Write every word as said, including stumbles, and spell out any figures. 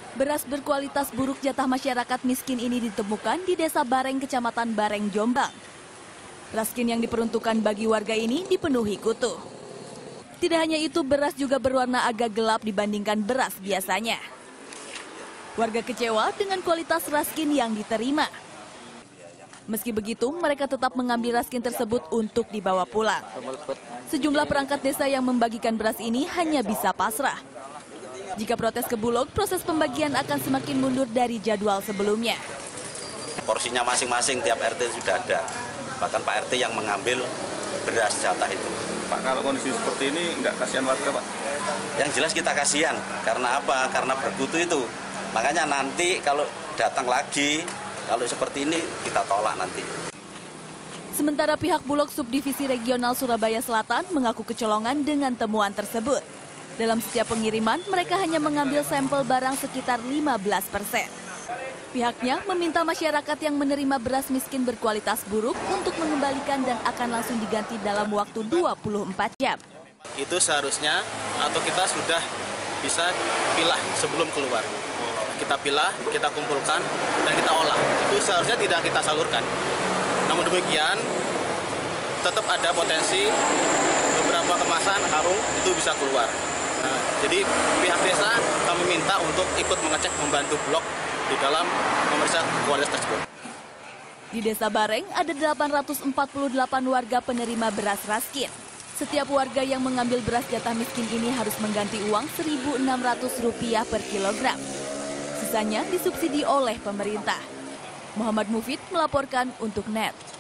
Beras berkualitas buruk jatah masyarakat miskin ini ditemukan di Desa Bareng, Kecamatan Bareng, Jombang. Raskin yang diperuntukkan bagi warga ini dipenuhi kutu. Tidak hanya itu, beras juga berwarna agak gelap dibandingkan beras biasanya. Warga kecewa dengan kualitas raskin yang diterima. Meski begitu, mereka tetap mengambil raskin tersebut untuk dibawa pulang. Sejumlah perangkat desa yang membagikan beras ini hanya bisa pasrah. Jika protes ke Bulog, proses pembagian akan semakin mundur dari jadwal sebelumnya. Porsinya masing-masing tiap R T sudah ada. Bahkan Pak R T yang mengambil beras jatah itu. Pak, kalau kondisi seperti ini nggak kasihan warga, Pak? Yang jelas kita kasihan. Karena apa? Karena berkutu itu. Makanya nanti kalau datang lagi, kalau seperti ini kita tolak nanti. Sementara pihak Bulog Subdivisi Regional Surabaya Selatan mengaku kecolongan dengan temuan tersebut. Dalam setiap pengiriman, mereka hanya mengambil sampel barang sekitar lima belas persen. Pihaknya meminta masyarakat yang menerima beras miskin berkualitas buruk untuk mengembalikan dan akan langsung diganti dalam waktu dua puluh empat jam. Itu seharusnya atau kita sudah bisa pilah sebelum keluar. Kita pilah, kita kumpulkan, dan kita olah. Itu seharusnya tidak kita salurkan. Namun demikian, tetap ada potensi beberapa kemasan karung itu bisa keluar. Nah, jadi pihak desa kami minta untuk ikut mengecek, membantu Bulog di dalam memeriksa kualitas tersebut. Di Desa Bareng ada delapan ratus empat puluh delapan warga penerima beras raskin. Setiap warga yang mengambil beras jatah miskin ini harus mengganti uang seribu enam ratus rupiah per kilogram. Sisanya disubsidi oleh pemerintah. Muhammad Mufid melaporkan untuk N E T.